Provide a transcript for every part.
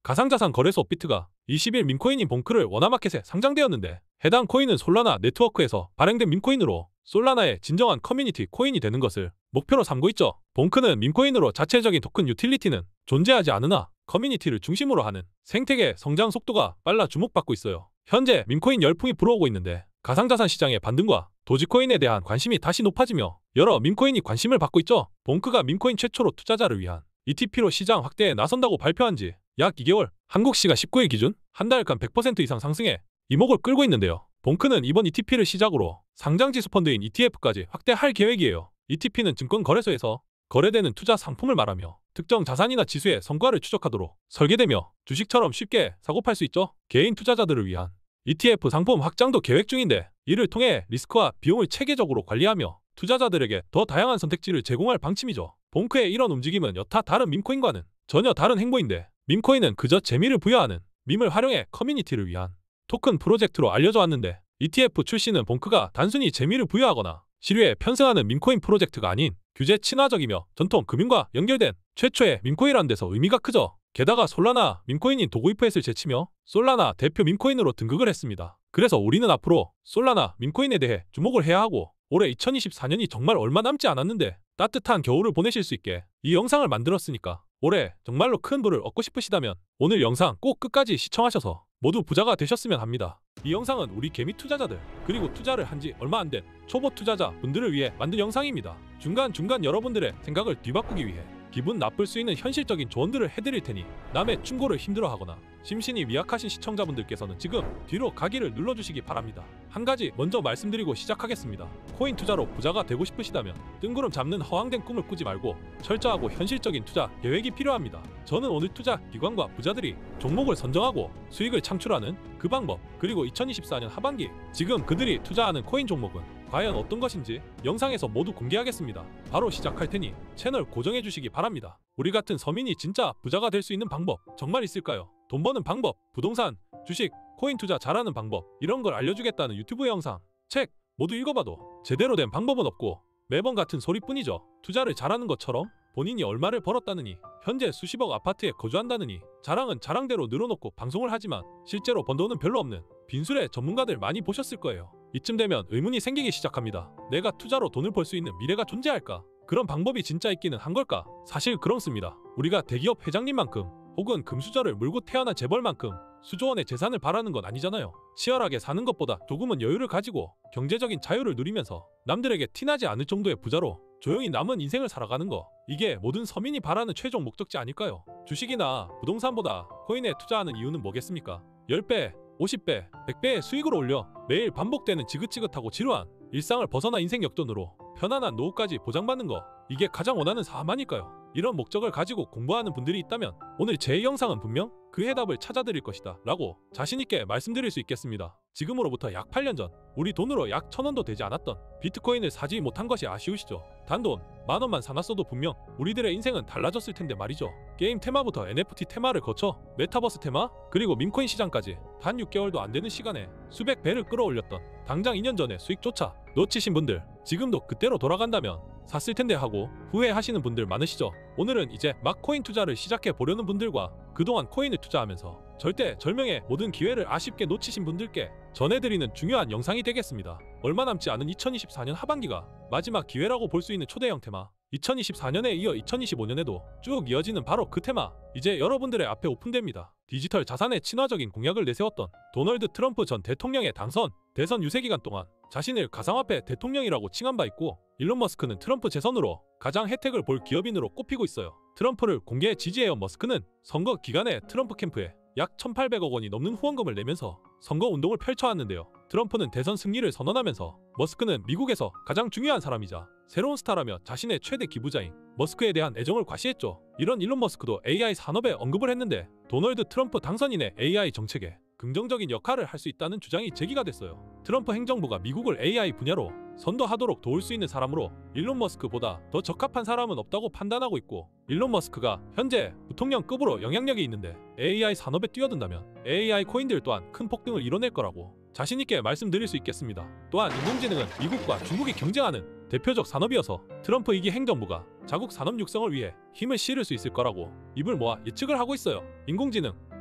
가상자산 거래소 비트가 20일 밈코인인 봉크를 워낙마켓에 상장되었는데 해당 코인은 솔라나 네트워크에서 발행된 밈코인으로 솔라나의 진정한 커뮤니티 코인이 되는 것을 목표로 삼고 있죠. 봉크는 밈코인으로 자체적인 토큰 유틸리티는 존재하지 않으나 커뮤니티를 중심으로 하는 생태계 성장 속도가 빨라 주목받고 있어요. 현재 밈코인 열풍이 불어오고 있는데 가상자산 시장의 반등과 도지코인에 대한 관심이 다시 높아지며 여러 밈코인이 관심을 받고 있죠. 봉크가 밈코인 최초로 투자자를 위한 ETP로 시장 확대에 나선다고 발표한 지 약 2개월, 한국 시간 19일 기준 한 달간 100% 이상 상승해 이목을 끌고 있는데요. 봉크는 이번 ETP를 시작으로 상장지수 펀드인 ETF까지 확대할 계획이에요. ETP는 증권 거래소에서 거래되는 투자 상품을 말하며 특정 자산이나 지수의 성과를 추적하도록 설계되며 주식처럼 쉽게 사고팔 수 있죠. 개인 투자자들을 위한 ETF 상품 확장도 계획 중인데 이를 통해 리스크와 비용을 체계적으로 관리하며 투자자들에게 더 다양한 선택지를 제공할 방침이죠. 봉크의 이런 움직임은 여타 다른 밈코인과는 전혀 다른 행보인데 밈코인은 그저 재미를 부여하는 밈을 활용해 커뮤니티를 위한 토큰 프로젝트로 알려져 왔는데 ETF 출시는 봉크가 단순히 재미를 부여하거나 시류에 편승하는 밈코인 프로젝트가 아닌 규제 친화적이며 전통 금융과 연결된 최초의 밈코인이라는 데서 의미가 크죠. 게다가 솔라나 밈코인인 도구이프햇을 제치며 솔라나 대표 밈코인으로 등극을 했습니다. 그래서 우리는 앞으로 솔라나 밈코인에 대해 주목을 해야 하고 올해 2024년이 정말 얼마 남지 않았는데 따뜻한 겨울을 보내실 수 있게 이 영상을 만들었으니까 올해 정말로 큰 부를 얻고 싶으시다면 오늘 영상 꼭 끝까지 시청하셔서 모두 부자가 되셨으면 합니다. 이 영상은 우리 개미 투자자들 그리고 투자를 한지 얼마 안 된 초보 투자자 분들을 위해 만든 영상입니다. 중간중간 여러분들의 생각을 뒤바꾸기 위해 기분 나쁠 수 있는 현실적인 조언들을 해드릴 테니 남의 충고를 힘들어하거나 심신이 미약하신 시청자분들께서는 지금 뒤로 가기를 눌러주시기 바랍니다. 한 가지 먼저 말씀드리고 시작하겠습니다. 코인 투자로 부자가 되고 싶으시다면 뜬구름 잡는 허황된 꿈을 꾸지 말고 철저하고 현실적인 투자 계획이 필요합니다. 저는 오늘 투자 기관과 부자들이 종목을 선정하고 수익을 창출하는 그 방법 그리고 2024년 하반기 지금 그들이 투자하는 코인 종목은 과연 어떤 것인지 영상에서 모두 공개하겠습니다. 바로 시작할 테니 채널 고정해 주시기 바랍니다. 우리 같은 서민이 진짜 부자가 될 수 있는 방법 정말 있을까요? 돈 버는 방법, 부동산, 주식, 코인 투자 잘하는 방법 이런 걸 알려주겠다는 유튜브 영상, 책 모두 읽어봐도 제대로 된 방법은 없고 매번 같은 소리뿐이죠. 투자를 잘하는 것처럼 본인이 얼마를 벌었다느니 현재 수십억 아파트에 거주한다느니 자랑은 자랑대로 늘어놓고 방송을 하지만 실제로 번 돈은 별로 없는 빈술의 전문가들 많이 보셨을 거예요. 이쯤 되면 의문이 생기기 시작합니다. 내가 투자로 돈을 벌 수 있는 미래가 존재할까? 그런 방법이 진짜 있기는 한 걸까? 사실 그렇습니다. 우리가 대기업 회장님만큼 혹은 금수저를 물고 태어난 재벌만큼 수조원의 재산을 바라는 건 아니잖아요. 치열하게 사는 것보다 조금은 여유를 가지고 경제적인 자유를 누리면서 남들에게 티나지 않을 정도의 부자로 조용히 남은 인생을 살아가는 거 이게 모든 서민이 바라는 최종 목적지 아닐까요? 주식이나 부동산보다 코인에 투자하는 이유는 뭐겠습니까? 10배, 50배, 100배의 수익을 올려 매일 반복되는 지긋지긋하고 지루한 일상을 벗어나 인생 역전으로 편안한 노후까지 보장받는 거 이게 가장 원하는 삶 아닐까요? 이런 목적을 가지고 공부하는 분들이 있다면 오늘 제 영상은 분명 그 해답을 찾아드릴 것이다 라고 자신있게 말씀드릴 수 있겠습니다. 지금으로부터 약 8년 전 우리 돈으로 약 1000원도 되지 않았던 비트코인을 사지 못한 것이 아쉬우시죠? 단돈 10,000원만 사놨어도 분명 우리들의 인생은 달라졌을 텐데 말이죠. 게임 테마부터 NFT 테마를 거쳐 메타버스 테마 그리고 밈코인 시장까지 단 6개월도 안 되는 시간에 수백 배를 끌어올렸던 당장 2년 전의 수익조차 놓치신 분들 지금도 그때로 돌아간다면 샀을 텐데 하고 후회하시는 분들 많으시죠? 오늘은 이제 막 코인 투자를 시작해 보려는 분들과 그동안 코인을 투자하면서 절대 절명의 모든 기회를 아쉽게 놓치신 분들께 전해드리는 중요한 영상이 되겠습니다. 얼마 남지 않은 2024년 하반기가 마지막 기회라고 볼 수 있는 초대형 테마 2024년에 이어 2025년에도 쭉 이어지는 바로 그 테마 이제 여러분들의 앞에 오픈됩니다. 디지털 자산의 친화적인 공약을 내세웠던 도널드 트럼프 전 대통령의 당선, 대선 유세 기간 동안 자신을 가상화폐 대통령이라고 칭한 바 있고 일론 머스크는 트럼프 재선으로 가장 혜택을 볼 기업인으로 꼽히고 있어요. 트럼프를 공개 지지해온 머스크는 선거 기간에 트럼프 캠프에 약 1,800억 원이 넘는 후원금을 내면서 선거 운동을 펼쳐왔는데요. 트럼프는 대선 승리를 선언하면서 머스크는 미국에서 가장 중요한 사람이자 새로운 스타라며 자신의 최대 기부자인 머스크에 대한 애정을 과시했죠. 이런 일론 머스크도 AI 산업에 언급을 했는데 도널드 트럼프 당선인의 AI 정책에 긍정적인 역할을 할 수 있다는 주장이 제기가 됐어요. 트럼프 행정부가 미국을 AI 분야로 선도하도록 도울 수 있는 사람으로 일론 머스크보다 더 적합한 사람은 없다고 판단하고 있고 일론 머스크가 현재 부통령급으로 영향력이 있는데 AI 산업에 뛰어든다면 AI 코인들 또한 큰 폭등을 이뤄낼 거라고 자신있게 말씀드릴 수 있겠습니다. 또한 인공지능은 미국과 중국이 경쟁하는 대표적 산업이어서 트럼프 2기 행정부가 자국 산업 육성을 위해 힘을 실을 수 있을 거라고 입을 모아 예측을 하고 있어요. 인공지능,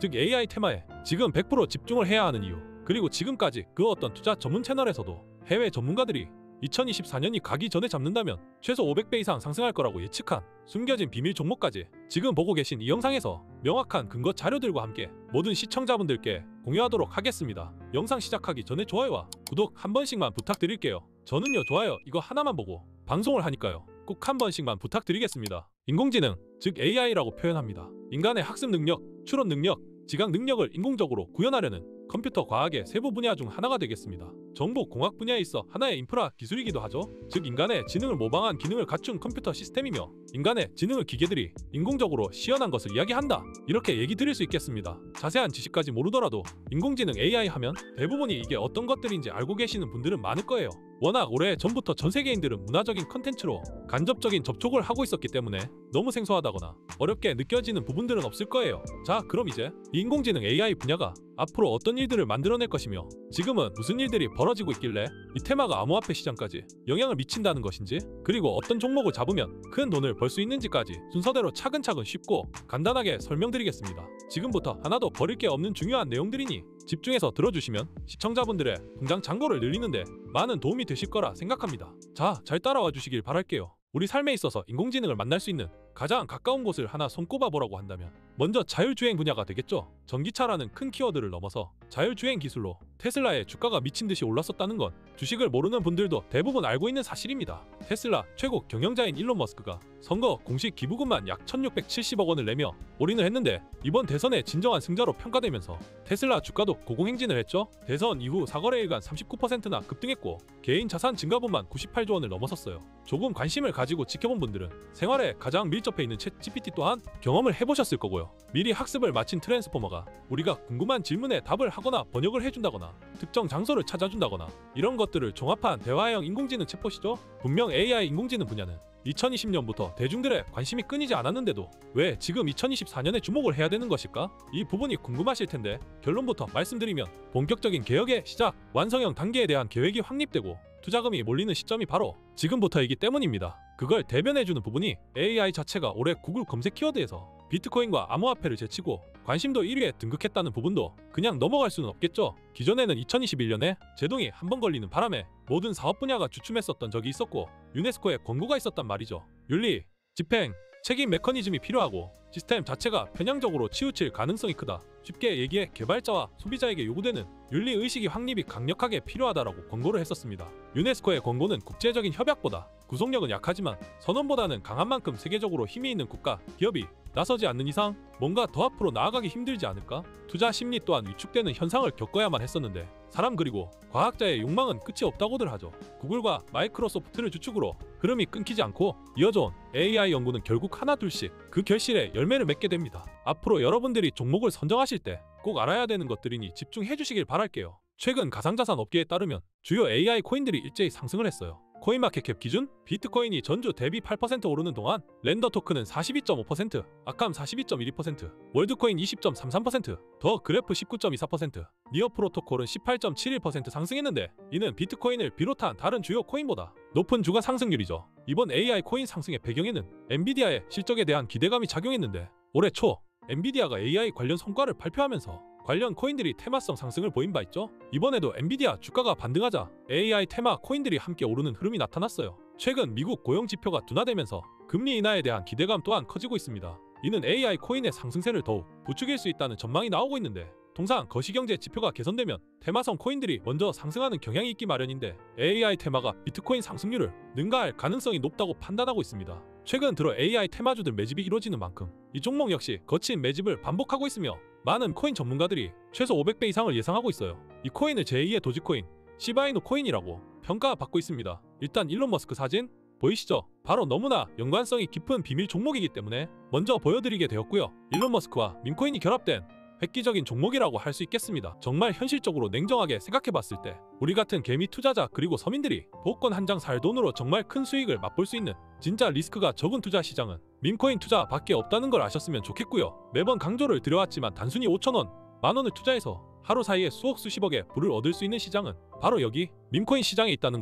즉 AI 테마에 지금 100% 집중을 해야 하는 이유, 그리고 지금까지 그 어떤 투자 전문 채널에서도 해외 전문가들이 2024년이 가기 전에 잡는다면 최소 500배 이상 상승할 거라고 예측한 숨겨진 비밀 종목까지 지금 보고 계신 이 영상에서 명확한 근거 자료들과 함께 모든 시청자분들께 공유하도록 하겠습니다. 영상 시작하기 전에 좋아요와 구독 한 번씩만 부탁드릴게요. 저는요, 좋아요 이거 하나만 보고 방송을 하니까요, 꼭 한 번씩만 부탁드리겠습니다. 인공지능, 즉 AI라고 표현합니다. 인간의 학습 능력, 추론 능력, 지각 능력을 인공적으로 구현하려는 컴퓨터 과학의 세부 분야 중 하나가 되겠습니다. 정보공학 분야에 있어 하나의 인프라 기술이기도 하죠. 즉 인간의 지능을 모방한 기능을 갖춘 컴퓨터 시스템이며 인간의 지능을 기계들이 인공적으로 시연한 것을 이야기한다, 이렇게 얘기 드릴 수 있겠습니다. 자세한 지식까지 모르더라도 인공지능 AI 하면 대부분이 이게 어떤 것들인지 알고 계시는 분들은 많을 거예요. 워낙 오래 전부터 전 세계인들은 문화적인 컨텐츠로 간접적인 접촉을 하고 있었기 때문에 너무 생소하다거나 어렵게 느껴지는 부분들은 없을 거예요. 자, 그럼 이제 이 인공지능 AI 분야가 앞으로 어떤 일들을 만들어낼 것이며 지금은 무슨 일들이 벌어지고 있길래 이 테마가 암호화폐 시장까지 영향을 미친다는 것인지, 그리고 어떤 종목을 잡으면 큰 돈을 벌 수 있는지까지 순서대로 차근차근 쉽고 간단하게 설명드리겠습니다. 지금부터 하나도 버릴 게 없는 중요한 내용들이니 집중해서 들어주시면 시청자분들의 통장 잔고를 늘리는데 많은 도움이 되실 거라 생각합니다. 자, 잘 따라와 주시길 바랄게요. 우리 삶에 있어서 인공지능을 만날 수 있는 가장 가까운 곳을 하나 손꼽아 보라고 한다면 먼저 자율주행 분야가 되겠죠. 전기차라는 큰 키워드를 넘어서 자율주행 기술로 테슬라의 주가가 미친 듯이 올랐었다는 건 주식을 모르는 분들도 대부분 알고 있는 사실입니다. 테슬라 최고 경영자인 일론 머스크가 선거 공식 기부금만 약 1670억 원을 내며 올인을 했는데 이번 대선의 진정한 승자로 평가되면서 테슬라 주가도 고공행진을 했죠. 대선 이후 사거래일간 39%나 급등했고 개인 자산 증가분만 98조 원을 넘어섰어요. 조금 관심을 가지고 지켜본 분들은 생활에 가장 밀접해 있는 챗 GPT 또한 경험을 해보셨을 거고요. 미리 학습을 마친 트랜스포머가 우리가 궁금한 질문에 답을 하거나 번역을 해준다거나 특정 장소를 찾아준다거나 이런 것들을 종합한 대화형 인공지능 챗봇이죠. 분명 AI 인공지능 분야는 2020년부터 대중들의 관심이 끊이지 않았는데도 왜 지금 2024년에 주목을 해야 되는 것일까? 이 부분이 궁금하실 텐데 결론부터 말씀드리면 본격적인 개혁의 시작, 완성형 단계에 대한 계획이 확립되고 투자금이 몰리는 시점이 바로 지금부터이기 때문입니다. 그걸 대변해주는 부분이 AI 자체가 올해 구글 검색 키워드에서 비트코인과 암호화폐를 제치고 관심도 1위에 등극했다는 부분도 그냥 넘어갈 수는 없겠죠. 기존에는 2021년에 제동이 한 번 걸리는 바람에 모든 사업 분야가 주춤했었던 적이 있었고 유네스코의 권고가 있었단 말이죠. 윤리, 집행, 책임 메커니즘이 필요하고 시스템 자체가 편향적으로 치우칠 가능성이 크다. 쉽게 얘기해 개발자와 소비자에게 요구되는 윤리의식이 확립이 강력하게 필요하다라고 권고를 했었습니다. 유네스코의 권고는 국제적인 협약보다 구속력은 약하지만 선언보다는 강한 만큼 세계적으로 힘이 있는 국가, 기업이 나서지 않는 이상 뭔가 더 앞으로 나아가기 힘들지 않을까? 투자 심리 또한 위축되는 현상을 겪어야만 했었는데 사람 그리고 과학자의 욕망은 끝이 없다고들 하죠. 구글과 마이크로소프트를 주축으로 흐름이 끊기지 않고 이어져온 AI 연구는 결국 하나둘씩 그 결실에 열매를 맺게 됩니다. 앞으로 여러분들이 종목을 선정하실 때 꼭 알아야 되는 것들이니 집중해 주시길 바랄게요. 최근 가상자산 업계에 따르면 주요 AI 코인들이 일제히 상승을 했어요. 코인마켓캡 기준 비트코인이 전주 대비 8% 오르는 동안 랜더 토큰은 42.5%, 아캄 42.12%, 월드코인 20.33%, 더 그래프 19.24%, 니어 프로토콜은 18.71% 상승했는데 이는 비트코인을 비롯한 다른 주요 코인보다 높은 주가 상승률이죠. 이번 AI 코인 상승의 배경에는 엔비디아의 실적에 대한 기대감이 작용했는데 올해 초 엔비디아가 AI 관련 성과를 발표하면서 관련 코인들이 테마성 상승을 보인 바 있죠. 이번에도 엔비디아 주가가 반등하자 AI 테마 코인들이 함께 오르는 흐름이 나타났어요. 최근 미국 고용 지표가 둔화되면서 금리 인하에 대한 기대감 또한 커지고 있습니다. 이는 AI 코인의 상승세를 더욱 부추길 수 있다는 전망이 나오고 있는데 통상 거시경제 지표가 개선되면 테마성 코인들이 먼저 상승하는 경향이 있기 마련인데 AI 테마가 비트코인 상승률을 능가할 가능성이 높다고 판단하고 있습니다. 최근 들어 AI 테마주들 매집이 이루어지는 만큼 이 종목 역시 거친 매집을 반복하고 있으며 많은 코인 전문가들이 최소 500배 이상을 예상하고 있어요. 이 코인을 제2의 도지코인, 시바이누 코인이라고 평가받고 있습니다. 일단 일론 머스크 사진 보이시죠? 바로 너무나 연관성이 깊은 비밀 종목이기 때문에 먼저 보여드리게 되었고요. 일론 머스크와 밈코인이 결합된 획기적인 종목이라고 할 수 있겠습니다. 정말 현실적으로 냉정하게 생각해봤을 때 우리 같은 개미 투자자 그리고 서민들이 복권 한 장 살 돈으로 정말 큰 수익을 맛볼 수 있는 진짜 리스크가 적은 투자 시장은 밈코인 투자밖에 없다는 걸 아셨으면 좋겠고요. 매번 강조를 드려왔지만 단순히 5,000원, 만원을 투자해서 하루 사이에 수억 수십억의 부를 얻을 수 있는 시장은 바로 여기 밈코인 시장에 있다는 거예요.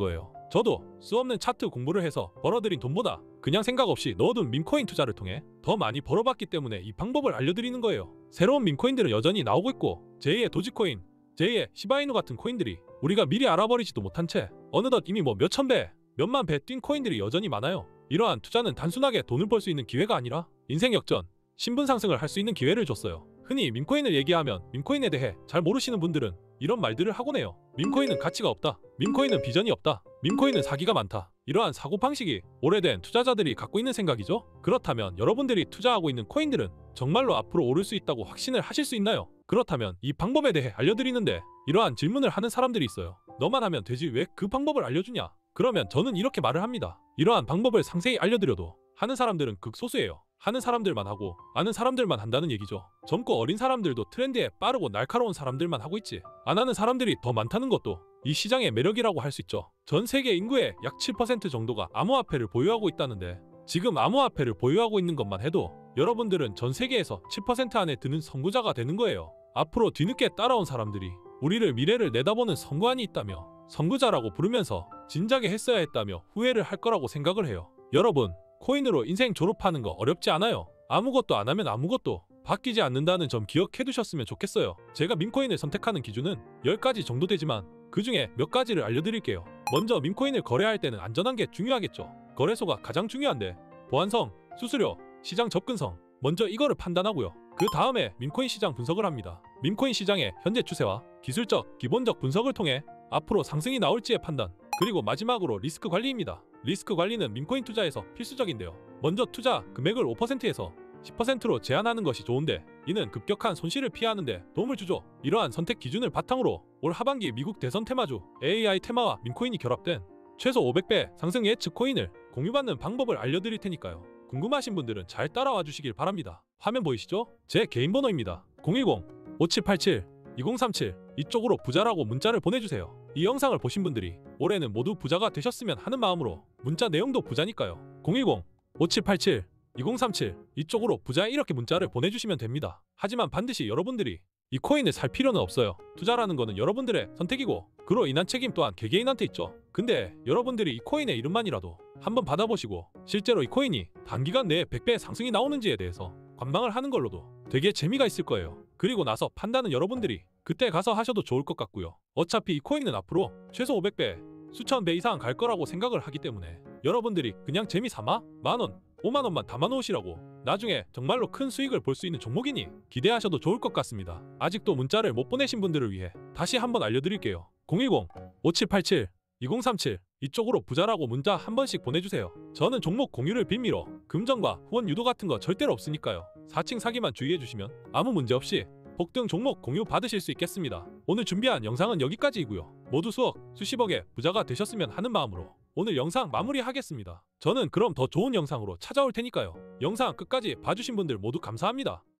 저도 수없는 차트 공부를 해서 벌어들인 돈보다 그냥 생각 없이 넣어둔 밈코인 투자를 통해 더 많이 벌어봤기 때문에 이 방법을 알려드리는 거예요. 새로운 밈코인들은 여전히 나오고 있고 제2의 도지코인, 제2의 시바이누 같은 코인들이 우리가 미리 알아버리지도 못한 채 어느덧 이미 뭐 몇천 배, 몇만 배 뛴 코인들이 여전히 많아요. 이러한 투자는 단순하게 돈을 벌 수 있는 기회가 아니라 인생 역전, 신분 상승을 할 수 있는 기회를 줬어요. 흔히 밈코인을 얘기하면 밈코인에 대해 잘 모르시는 분들은 이런 말들을 하곤 해요. 밈코인은 가치가 없다. 밈코인은 비전이 없다. 밈코인은 사기가 많다. 이러한 사고방식이 오래된 투자자들이 갖고 있는 생각이죠. 그렇다면 여러분들이 투자하고 있는 코인들은 정말로 앞으로 오를 수 있다고 확신을 하실 수 있나요? 그렇다면 이 방법에 대해 알려드리는데 이러한 질문을 하는 사람들이 있어요. 너만 하면 되지 왜 그 방법을 알려주냐? 그러면 저는 이렇게 말을 합니다. 이러한 방법을 상세히 알려드려도 하는 사람들은 극소수예요. 하는 사람들만 하고 아는 사람들만 한다는 얘기죠. 젊고 어린 사람들도 트렌드에 빠르고 날카로운 사람들만 하고 있지 안 하는 사람들이 더 많다는 것도 이 시장의 매력이라고 할 수 있죠. 전 세계 인구의 약 7% 정도가 암호화폐를 보유하고 있다는데 지금 암호화폐를 보유하고 있는 것만 해도 여러분들은 전 세계에서 7% 안에 드는 선구자가 되는 거예요. 앞으로 뒤늦게 따라온 사람들이 우리를 미래를 내다보는 선구안이 있다며 선구자라고 부르면서 진작에 했어야 했다며 후회를 할 거라고 생각을 해요. 여러분, 코인으로 인생 졸업하는 거 어렵지 않아요. 아무것도 안 하면 아무것도 바뀌지 않는다는 점 기억해 두셨으면 좋겠어요. 제가 밈코인을 선택하는 기준은 10가지 정도 되지만 그 중에 몇 가지를 알려드릴게요. 먼저 밈코인을 거래할 때는 안전한 게 중요하겠죠. 거래소가 가장 중요한데 보안성, 수수료, 시장 접근성 먼저 이거를 판단하고요. 그 다음에 밈코인 시장 분석을 합니다. 밈코인 시장의 현재 추세와 기술적, 기본적 분석을 통해 앞으로 상승이 나올지의 판단, 그리고 마지막으로 리스크 관리입니다. 리스크 관리는 밈코인 투자에서 필수적인데요. 먼저 투자 금액을 5%에서 10%로 제한하는 것이 좋은데 이는 급격한 손실을 피하는데 도움을 주죠. 이러한 선택 기준을 바탕으로 올 하반기 미국 대선 테마주 AI 테마와 밈코인이 결합된 최소 500배 상승 예측 코인을 공유받는 방법을 알려드릴 테니까요. 궁금하신 분들은 잘 따라와 주시길 바랍니다. 화면 보이시죠? 제 개인 번호입니다. 010-5787-2037 이쪽으로 부자라고 문자를 보내주세요. 이 영상을 보신 분들이 올해는 모두 부자가 되셨으면 하는 마음으로 문자 내용도 부자니까요. 010-5787-2037 이쪽으로 부자 이렇게 문자를 보내주시면 됩니다. 하지만 반드시 여러분들이 이 코인을 살 필요는 없어요. 투자라는 거는 여러분들의 선택이고 그로 인한 책임 또한 개개인한테 있죠. 근데 여러분들이 이 코인의 이름만이라도 한번 받아보시고 실제로 이 코인이 단기간 내에 100배 상승이 나오는지에 대해서 관망을 하는 걸로도 되게 재미가 있을 거예요. 그리고 나서 판단은 여러분들이 그때 가서 하셔도 좋을 것 같고요. 어차피 이 코인은 앞으로 최소 500배, 수천 배 이상 갈 거라고 생각을 하기 때문에 여러분들이 그냥 재미삼아 만원, 5만원만 담아놓으시라고 나중에 정말로 큰 수익을 볼 수 있는 종목이니 기대하셔도 좋을 것 같습니다. 아직도 문자를 못 보내신 분들을 위해 다시 한번 알려드릴게요. 010-5787-2037 이쪽으로 부자라고 문자 한 번씩 보내주세요. 저는 종목 공유를 빌미로 금전과 후원 유도 같은 거 절대로 없으니까요. 사칭 사기만 주의해주시면 아무 문제 없이 복등 종목 공유 받으실 수 있겠습니다. 오늘 준비한 영상은 여기까지이고요. 모두 수억, 수십억의 부자가 되셨으면 하는 마음으로 오늘 영상 마무리하겠습니다. 저는 그럼 더 좋은 영상으로 찾아올 테니까요. 영상 끝까지 봐주신 분들 모두 감사합니다.